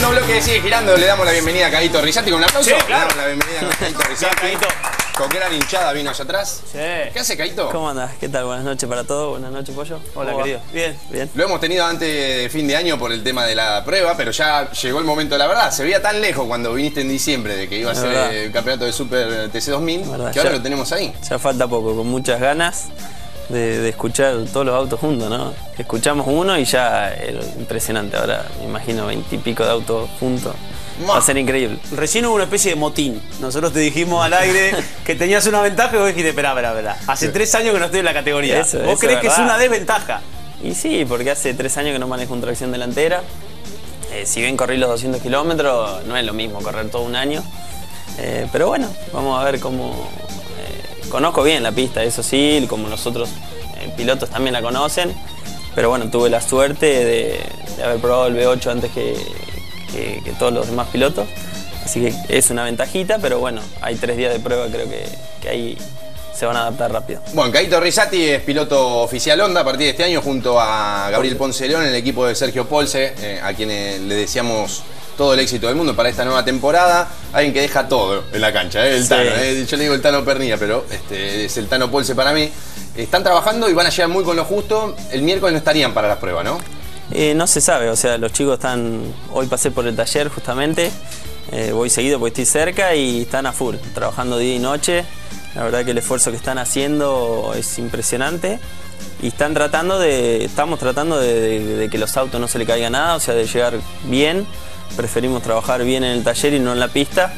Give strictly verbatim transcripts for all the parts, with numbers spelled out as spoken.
segundo bloque sigue girando. Le damos la bienvenida a Caíto Rizzati con un aplauso. Sí, claro. Le damos la bienvenida a Caíto Rizzati. Caíto. Con gran hinchada vino allá atrás. Sí. ¿Qué hace, Caíto? ¿Cómo andás? ¿Qué tal? Buenas noches para todos. Buenas noches, Pollo. Hola, querido. Bien, bien. Lo hemos tenido antes de fin de año por el tema de la prueba, pero ya llegó el momento de la verdad. Se veía tan lejos cuando viniste en diciembre de que iba a ser el campeonato de Super T C dos mil, verdad, que ahora ya, lo tenemos ahí. Ya falta poco, con muchas ganas de, de escuchar todos los autos juntos, ¿no? Escuchamos uno y ya el, impresionante. Ahora me imagino veintipico de autos juntos. Va a ser increíble. Recién hubo una especie de motín. Nosotros te dijimos al aire que tenías una ventaja y vos dijiste, espera, espera, espera. Hace tres años que no estoy en la categoría. Eso, ¿Vos eso crees es que es verdad. una desventaja? Y sí, porque hace tres años que no manejo una tracción delantera. Eh, si bien corrí los doscientos kilómetros, no es lo mismo correr todo un año. Eh, pero bueno, vamos a ver cómo... Eh, conozco bien la pista, eso sí, como los otros eh, pilotos también la conocen. Pero bueno, tuve la suerte de, de haber probado el V ocho antes que, que, que todos los demás pilotos. Así que es una ventajita, pero bueno, hay tres días de prueba, creo que, que ahí se van a adaptar rápido. Bueno, Caíto Rizzati es piloto oficial Honda a partir de este año junto a Gabriel Ponce León en el equipo de Sergio Polse, eh, a quienes le deseamos todo el éxito del mundo para esta nueva temporada. Alguien que deja todo en la cancha, ¿eh? El Sí. Tano. ¿eh? Yo le digo el Tano Pernilla, pero este, es el Tano Polse para mí. Están trabajando y van a llegar muy con lo justo. El miércoles no estarían para las pruebas, ¿no? Eh, no se sabe, o sea, los chicos están... Hoy pasé por el taller justamente, eh, voy seguido porque estoy cerca y están a full, trabajando día y noche. La verdad que el esfuerzo que están haciendo es impresionante y están tratando de... Estamos tratando de, de, de que los autos no se le caiga nada, o sea, de llegar bien. Preferimos trabajar bien en el taller y no en la pista.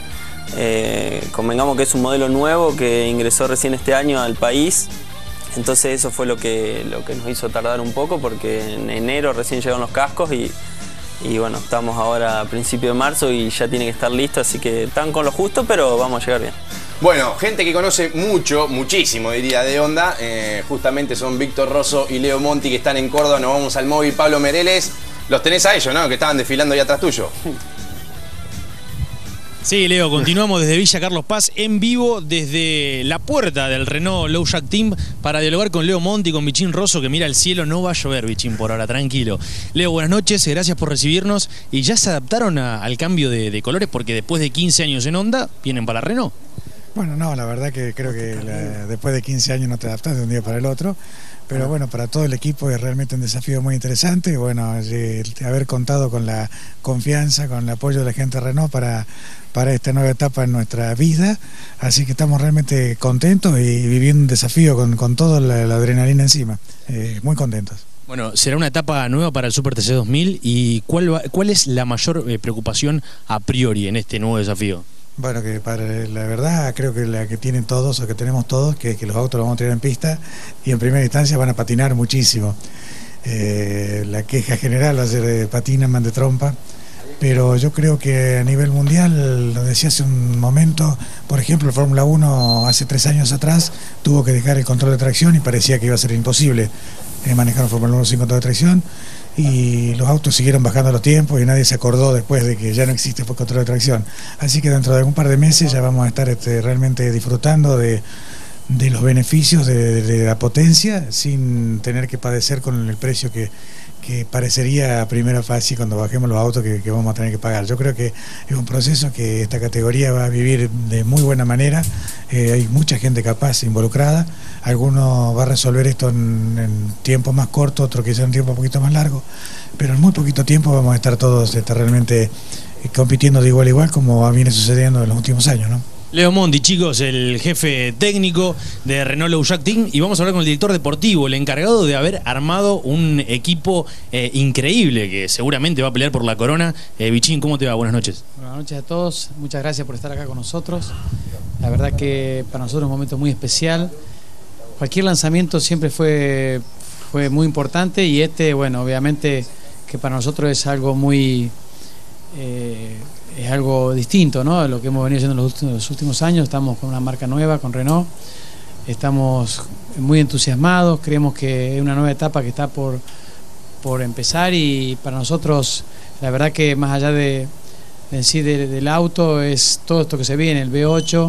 Eh, convengamos que es un modelo nuevo que ingresó recién este año al país. Entonces eso fue lo que, lo que nos hizo tardar un poco porque en enero recién llegaron los cascos y, y bueno, estamos ahora a principio de marzo y ya tiene que estar listo, así que están con lo justo, pero vamos a llegar bien. Bueno, gente que conoce mucho, muchísimo diría de Honda, eh, justamente son Víctor Rosso y Leo Monti que están en Córdoba. Nos vamos al móvil. Pablo Mereles, los tenés a ellos, ¿no? Que estaban desfilando ahí atrás tuyo. Sí, Leo, continuamos desde Villa Carlos Paz en vivo desde la puerta del Renault Low Jack Team para dialogar con Leo Monti y con Bichín Rosso, que mira el cielo. No va a llover, Bichín, por ahora, tranquilo. Leo, buenas noches, gracias por recibirnos. ¿Y ya se adaptaron a, al cambio de, de colores? Porque después de quince años en Honda, ¿vienen para Renault? Bueno, no, la verdad que creo que la, después de quince años no te adaptas de un día para el otro. Pero bueno, para todo el equipo es realmente un desafío muy interesante. Y bueno, el, el haber contado con la confianza, con el apoyo de la gente de Renault para, para esta nueva etapa en nuestra vida. Así que estamos realmente contentos y viviendo un desafío con, con toda la, la adrenalina encima. Eh, muy contentos. Bueno, será una etapa nueva para el Super T C dos mil. ¿Y cuál, va, cuál es la mayor eh, preocupación a priori en este nuevo desafío? Bueno, que para la verdad creo que la que tienen todos o que tenemos todos, que, que los autos los vamos a tirar en pista y en primera instancia van a patinar muchísimo. Eh, la queja general va a ser de patinan, man de trompa, pero yo creo que a nivel mundial, lo decía hace un momento, por ejemplo, Fórmula uno hace tres años atrás tuvo que dejar el control de tracción y parecía que iba a ser imposible eh, manejar Fórmula uno sin control de tracción. Y los autos siguieron bajando los tiempos y nadie se acordó después de que ya no existe por control de tracción. Así que dentro de algún par de meses ya vamos a estar este, realmente disfrutando de, de los beneficios de, de la potencia sin tener que padecer con el precio que, que parecería a primera fase cuando bajemos los autos que, que vamos a tener que pagar. Yo creo que es un proceso que esta categoría va a vivir de muy buena manera. Eh, hay mucha gente capaz involucrada. Algunos va a resolver esto en, en tiempo más corto, otro quizá en tiempo un poquito más largo, pero en muy poquito tiempo vamos a estar todos este, realmente compitiendo de igual a igual como viene sucediendo en los últimos años, ¿no? Leo Monti, chicos, el jefe técnico de Renault Low Jack Team, y vamos a hablar con el director deportivo, el encargado de haber armado un equipo eh, increíble que seguramente va a pelear por la corona. Eh, Bichín, ¿cómo te va? Buenas noches. Buenas noches a todos, muchas gracias por estar acá con nosotros. La verdad que para nosotros es un momento muy especial. Cualquier lanzamiento siempre fue, fue muy importante y este, bueno, obviamente que para nosotros es algo muy... Eh, es algo distinto, ¿no? Lo que hemos venido haciendo en los últimos, los últimos años. Estamos con una marca nueva, con Renault. Estamos muy entusiasmados, creemos que es una nueva etapa que está por, por empezar y para nosotros, la verdad que más allá de, de en sí de, del auto, es todo esto que se viene, el V ocho,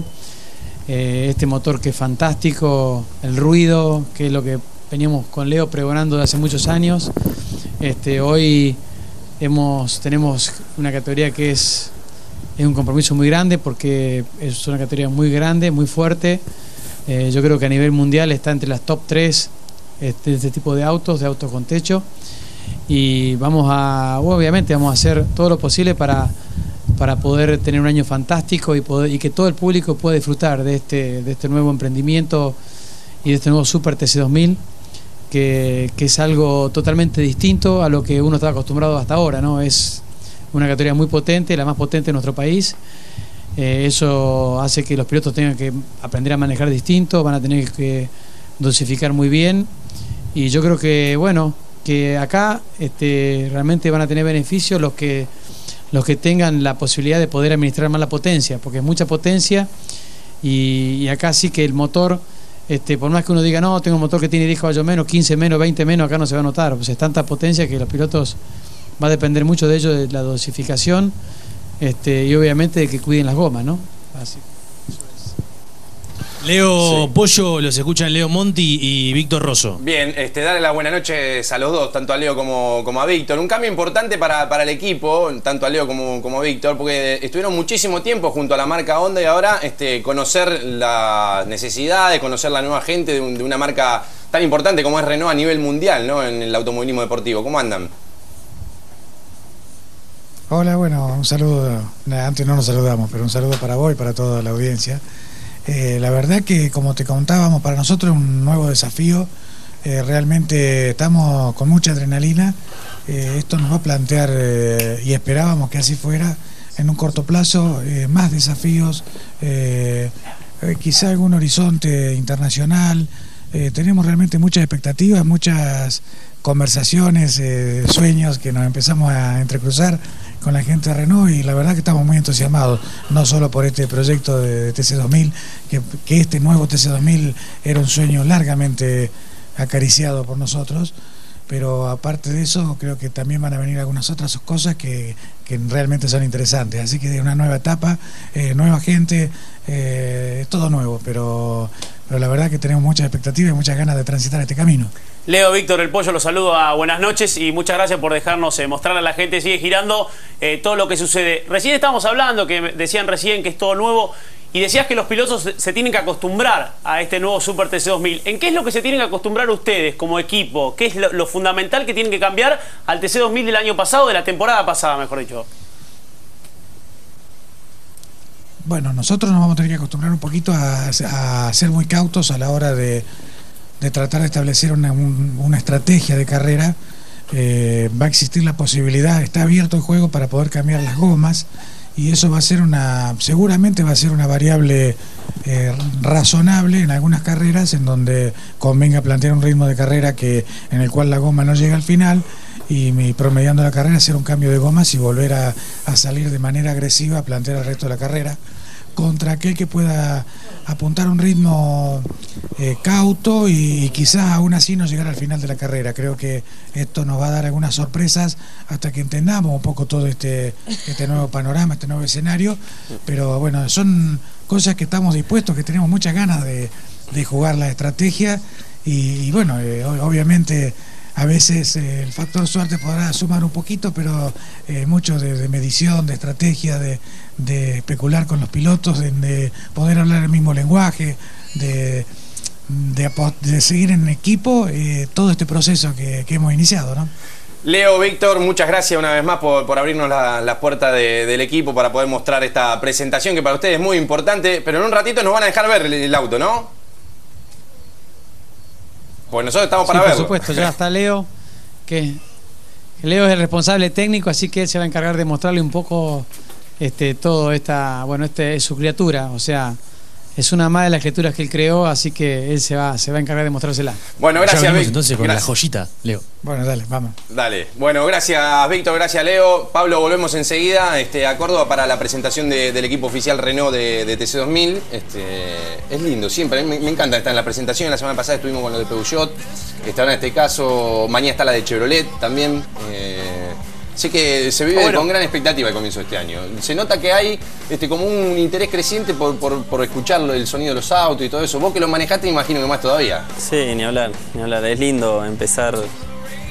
eh, este motor que es fantástico, el ruido, que es lo que veníamos con Leo pregonando de hace muchos años. Este, hoy hemos, tenemos una categoría que es, es un compromiso muy grande porque es una categoría muy grande, muy fuerte. Eh, yo creo que a nivel mundial está entre las top tres este, este tipo de autos, de autos con techo. Y vamos a, obviamente vamos a hacer todo lo posible para, para poder tener un año fantástico y, poder, y que todo el público pueda disfrutar de este, de este nuevo emprendimiento y de este nuevo Super T C dos mil, que, que es algo totalmente distinto a lo que uno estaba acostumbrado hasta ahora, ¿no? Es una categoría muy potente, la más potente de nuestro país. Eh, eso hace que los pilotos tengan que aprender a manejar distinto, van a tener que dosificar muy bien. Y yo creo que, bueno, que acá este, realmente van a tener beneficios los que, los que tengan la posibilidad de poder administrar más la potencia, porque es mucha potencia y, y acá sí que el motor, este, por más que uno diga, no, tengo un motor que tiene diez caballos menos, quince menos, veinte menos, acá no se va a notar, pues es tanta potencia que los pilotos va a depender mucho de ello, de la dosificación este, y obviamente de que cuiden las gomas, ¿no? Así. Leo Sí. Pollo, los escuchan Leo Monti y Víctor Rosso. Bien, este, darle las buenas noches a los dos, tanto a Leo como, como a Víctor. Un cambio importante para, para el equipo, tanto a Leo como, como a Víctor, porque estuvieron muchísimo tiempo junto a la marca Honda y ahora este, conocer las necesidades, conocer la nueva gente de, un, de una marca tan importante como es Renault a nivel mundial, ¿no? En el automovilismo deportivo. ¿Cómo andan? Hola, bueno, un saludo. Antes no nos saludamos, pero un saludo para vos y para toda la audiencia. Eh, la verdad que, como te contábamos, para nosotros es un nuevo desafío. Eh, realmente estamos con mucha adrenalina. Eh, esto nos va a plantear, eh, y esperábamos que así fuera, en un corto plazo, eh, más desafíos, eh, eh, quizá algún horizonte internacional. Eh, tenemos realmente muchas expectativas, muchas conversaciones, eh, sueños que nos empezamos a entrecruzar con la gente de Renault y la verdad que estamos muy entusiasmados, no solo por este proyecto de, de T C dos mil, que, que este nuevo T C dos mil era un sueño largamente acariciado por nosotros, pero aparte de eso creo que también van a venir algunas otras cosas que, que realmente son interesantes, así que es una nueva etapa, eh, nueva gente, eh, es todo nuevo, pero, pero la verdad que tenemos muchas expectativas y muchas ganas de transitar este camino. Leo, Víctor, el Pollo, los saludo a buenas noches y muchas gracias por dejarnos eh, mostrar a la gente, sigue girando eh, todo lo que sucede. Recién estábamos hablando, que decían recién que es todo nuevo, y decías que los pilotos se, se tienen que acostumbrar a este nuevo Super T C dos mil. ¿En qué es lo que se tienen que acostumbrar ustedes como equipo? ¿Qué es lo, lo fundamental que tienen que cambiar al T C dos mil del año pasado, de la temporada pasada, mejor dicho? Bueno, nosotros nos vamos a tener que acostumbrar un poquito a, a ser muy cautos a la hora de, de tratar de establecer una, un, una estrategia de carrera. Eh, va a existir la posibilidad, está abierto el juego para poder cambiar las gomas y eso va a ser una, seguramente va a ser una variable eh, razonable en algunas carreras en donde convenga plantear un ritmo de carrera que, en el cual la goma no llega al final y promediando la carrera hacer un cambio de gomas y volver a, a salir de manera agresiva a plantear el resto de la carrera contra aquel que pueda apuntar a un ritmo eh, cauto y, y quizás aún así no llegar al final de la carrera. Creo que esto nos va a dar algunas sorpresas hasta que entendamos un poco todo este, este nuevo panorama, este nuevo escenario, pero bueno, son cosas que estamos dispuestos, que tenemos muchas ganas de, de jugar la estrategia y, y bueno, eh, obviamente a veces eh, el factor suerte podrá sumar un poquito, pero eh, mucho de, de medición, de estrategia, de, de especular con los pilotos, de, de poder hablar el mismo lenguaje, de, de, de seguir en equipo eh, todo este proceso que, que hemos iniciado, ¿no? Leo, Víctor, muchas gracias una vez más por, por abrirnos las la puertas de, del equipo para poder mostrar esta presentación que para ustedes es muy importante, pero en un ratito nos van a dejar ver el, el auto, ¿no? Pues nosotros estamos para sí, verlo. Por supuesto, ya está Leo, que Leo es el responsable técnico, así que él se va a encargar de mostrarle un poco este, todo esta, bueno, este es su criatura, o sea, es una más de las criaturas que él creó, así que él se va, se va a encargar de mostrársela. Bueno, gracias, ya venimos Víctor. entonces con Gracias. la joyita, Leo. Bueno, dale, vamos. Dale. Bueno, gracias Víctor, gracias Leo. Pablo, volvemos enseguida este, a Córdoba para la presentación de, del equipo oficial Renault de, de T C dos mil. Este, es lindo, siempre. Me, me encanta estar en la presentación. La semana pasada estuvimos con lo de Peugeot. Este, ahora en este caso, mañana está la de Chevrolet también. Eh, sé que se vive bueno. con gran expectativa el comienzo de este año. Se nota que hay este, como un interés creciente por, por, por escuchar el sonido de los autos y todo eso. Vos que lo manejaste, imagino que más todavía. Sí, ni hablar, ni hablar. Es lindo empezar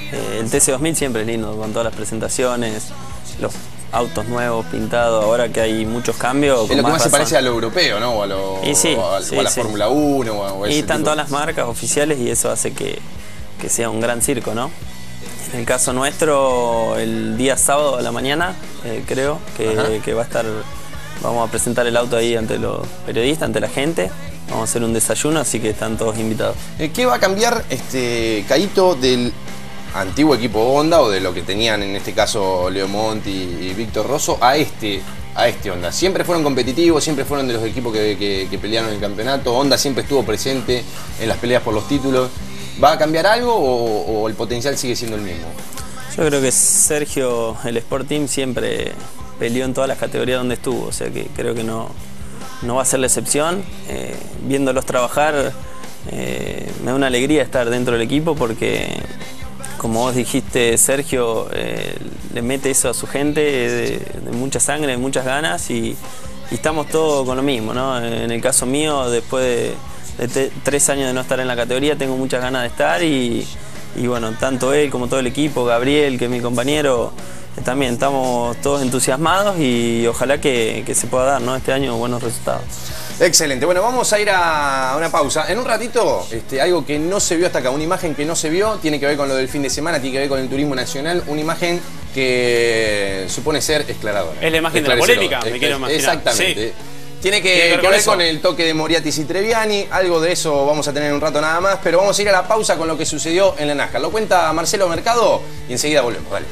Eh, el T C dos mil siempre es lindo, con todas las presentaciones, los autos nuevos, pintados, ahora que hay muchos cambios. Es lo que más, más se parece a lo europeo, ¿no? O a, lo, y sí, o a, sí, o a la sí. Fórmula uno. O a, o y están tipo. todas las marcas oficiales y eso hace que, que sea un gran circo, ¿no? En el caso nuestro, el día sábado a la mañana, eh, creo que, que va a estar, vamos a presentar el auto ahí ante los periodistas, ante la gente. Vamos a hacer un desayuno, así que están todos invitados. ¿Qué va a cambiar, este Caíto, del antiguo equipo Honda o de lo que tenían en este caso Leo Monti y Víctor Rosso a este, a este Honda? Siempre fueron competitivos, siempre fueron de los equipos que, que, que pelearon el campeonato. Honda siempre estuvo presente en las peleas por los títulos. ¿Va a cambiar algo o, o el potencial sigue siendo el mismo? Yo creo que Sergio, el Sport Team, siempre peleó en todas las categorías donde estuvo, o sea que creo que no, no va a ser la excepción. Eh, viéndolos trabajar, eh, me da una alegría estar dentro del equipo porque, como vos dijiste, Sergio eh, le mete eso a su gente de, de mucha sangre, de muchas ganas y, y estamos todos con lo mismo, ¿no? En el caso mío, después de de tres años de no estar en la categoría, tengo muchas ganas de estar y, y bueno, tanto él como todo el equipo, Gabriel, que es mi compañero, también estamos todos entusiasmados y ojalá que, que se pueda dar, ¿no? Este año buenos resultados. Excelente, bueno, vamos a ir a una pausa. En un ratito, este, algo que no se vio hasta acá, una imagen que no se vio, tiene que ver con lo del fin de semana, tiene que ver con el turismo nacional, una imagen que supone ser esclaradora. Es la imagen de la polémica, me quiero imaginar. Exactamente. Sí. Tiene que, Tiene que ver que con ver eso. con el toque de Moriatis y Treviani, algo de eso vamos a tener en un rato nada más, pero vamos a ir a la pausa con lo que sucedió en la NASCAR. Lo cuenta Marcelo Mercado y enseguida volvemos, dale.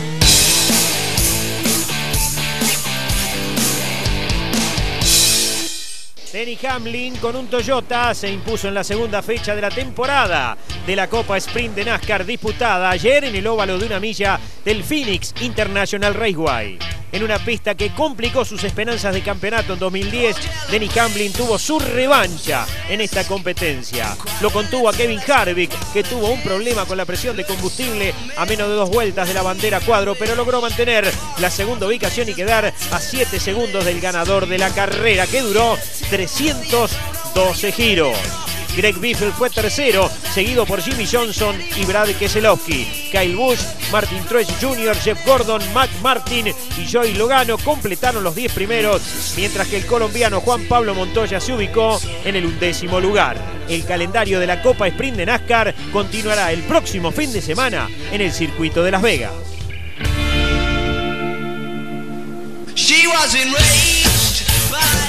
Denny Hamlin con un Toyota se impuso en la segunda fecha de la temporada de la Copa Sprint de NASCAR disputada ayer en el óvalo de una milla del Phoenix International Raceway. En una pista que complicó sus esperanzas de campeonato en dos mil diez, Denny Hamlin tuvo su revancha en esta competencia. Lo contuvo a Kevin Harvick, que tuvo un problema con la presión de combustible a menos de dos vueltas de la bandera cuadro, pero logró mantener la segunda ubicación y quedar a siete segundos del ganador de la carrera, que duró trescientos doce giros. Greg Biffle fue tercero, seguido por Jimmy Johnson y Brad Keselowski. Kyle Busch, Martin Truex junior, Jeff Gordon, Matt Martin y Joey Logano completaron los diez primeros, mientras que el colombiano Juan Pablo Montoya se ubicó en el undécimo lugar. El calendario de la Copa Sprint de NASCAR continuará el próximo fin de semana en el circuito de Las Vegas. She was enraged by